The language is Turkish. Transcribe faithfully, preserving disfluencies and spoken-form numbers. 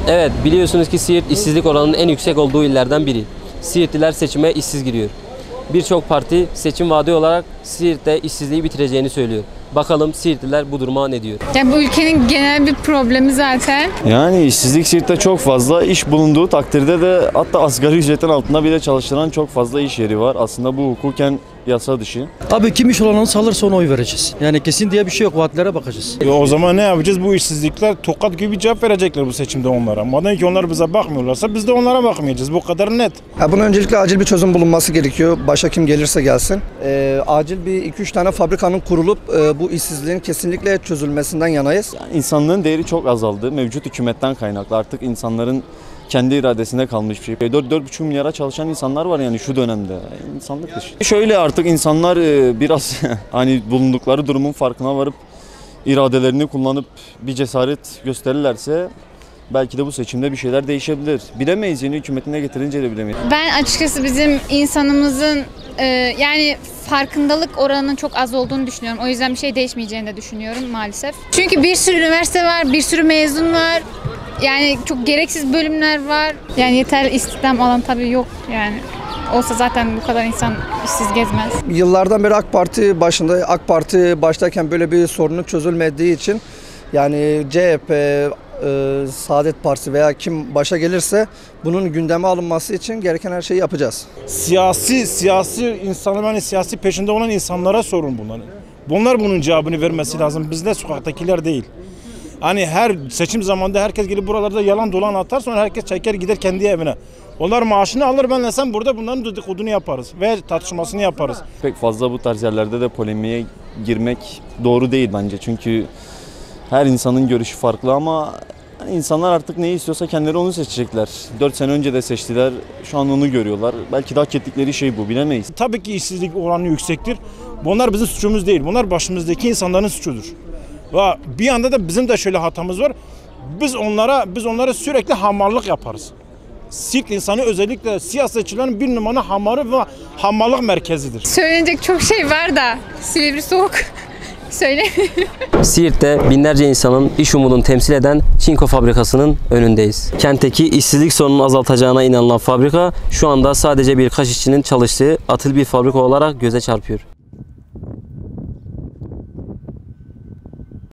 Evet, biliyorsunuz ki Siirt işsizlik oranının en yüksek olduğu illerden biri. Siirtliler seçime işsiz giriyor. Birçok parti seçim vaadi olarak Siirt'te işsizliği bitireceğini söylüyor. Bakalım Siirtliler bu duruma ne diyor? Ya bu ülkenin genel bir problemi zaten. Yani işsizlik Siirt'te çok fazla, iş bulunduğu takdirde de hatta asgari ücretin altında bile çalıştıran çok fazla iş yeri var. Aslında bu hukuken yasa dışı. Abi kim iş olanı salırsa ona oy vereceğiz. Yani kesin diye bir şey yok, vaatlere bakacağız. E o zaman ne yapacağız? Bu işsizlikler tokat gibi bir cevap verecekler bu seçimde onlara. Madem ki onlar bize bakmıyorlarsa biz de onlara bakmayacağız. Bu kadar net. Ya bunun öncelikle acil bir çözüm bulunması gerekiyor. Başa kim gelirse gelsin. Ee, acil bir iki üç tane fabrikanın kurulup e, bu işsizliğin kesinlikle çözülmesinden yanayız. Yani insanlığın değeri çok azaldı. Mevcut hükümetten kaynaklı. Artık insanların kendi iradesinde kalmış bir şey. dört dört buçuk milyara çalışan insanlar var yani şu dönemde. İnsanlık dışı. Şöyle artık insanlar biraz hani bulundukları durumun farkına varıp iradelerini kullanıp bir cesaret gösterirlerse belki de bu seçimde bir şeyler değişebilir. Bilemeyiz, yeni hükümetine getirince de bilemeyiz. Ben açıkçası bizim insanımızın e, yani farkındalık oranının çok az olduğunu düşünüyorum. O yüzden bir şey değişmeyeceğini de düşünüyorum maalesef. Çünkü bir sürü üniversite var, bir sürü mezun var. Yani çok gereksiz bölümler var. Yani yeterli istihdam alan tabii yok yani. Olsa zaten bu kadar insan işsiz gezmez. Yıllardan beri AK Parti başında, AK Parti baştayken böyle bir sorunun çözülmediği için yani C H P, e, Saadet Partisi veya kim başa gelirse bunun gündeme alınması için gereken her şeyi yapacağız. Siyasi siyasi insanlar, yani siyasi peşinde olan insanlara sorun bunları. Bunlar bunun cevabını vermesi lazım. Bizde sokaktakiler değil. Hani her seçim zamanında herkes gelip buralarda yalan dolan atar, sonra herkes çeker gider kendi evine. Onlar maaşını alır, benle sen burada bunların dedikodunu yaparız ve tartışmasını yaparız. Pek fazla bu tarz yerlerde de polemiğe girmek doğru değil bence. Çünkü her insanın görüşü farklı ama insanlar artık neyi istiyorsa kendileri onu seçecekler. dört sene önce de seçtiler, şu an onu görüyorlar. Belki de hak ettikleri şey bu, bilemeyiz. Tabii ki işsizlik oranı yüksektir. Bunlar bizim suçumuz değil, bunlar başımızdaki insanların suçudur. Ve bir yanda da bizim de şöyle hatamız var. Biz onlara biz onlara sürekli hamallık yaparız. Siirt insanı özellikle siyasetçilerin bir numara hamarı ve hamallık merkezidir. Söylenecek çok şey var da Silivri soğuk. Söylemiyorum. Siirt'te binlerce insanın iş umudunu temsil eden çinko fabrikasının önündeyiz. Kentteki işsizlik sorununu azaltacağına inanılan fabrika şu anda sadece birkaç işçinin çalıştığı atıl bir fabrika olarak göze çarpıyor.